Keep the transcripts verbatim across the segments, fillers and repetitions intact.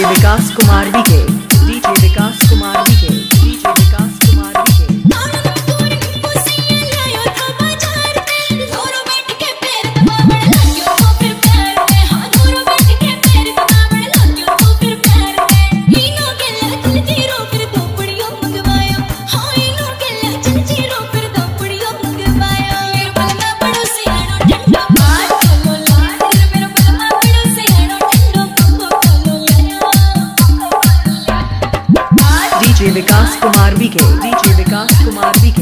DJ Vikas Kumar BK, DJ Vikas Kumar BK, DJ Vikas Kumar BK. DJ Vikas Kumar BK, DJ Vikas Kumar BK.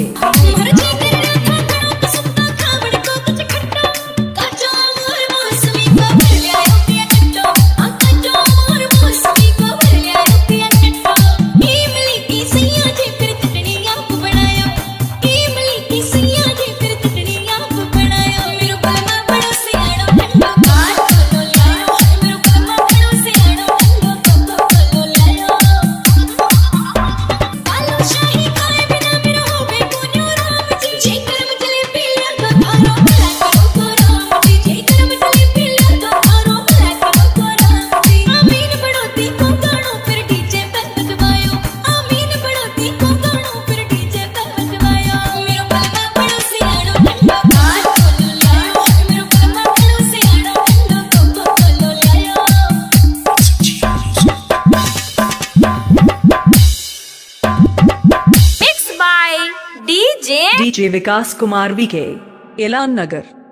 DJ Vikas Kumar BK, एलान नगर।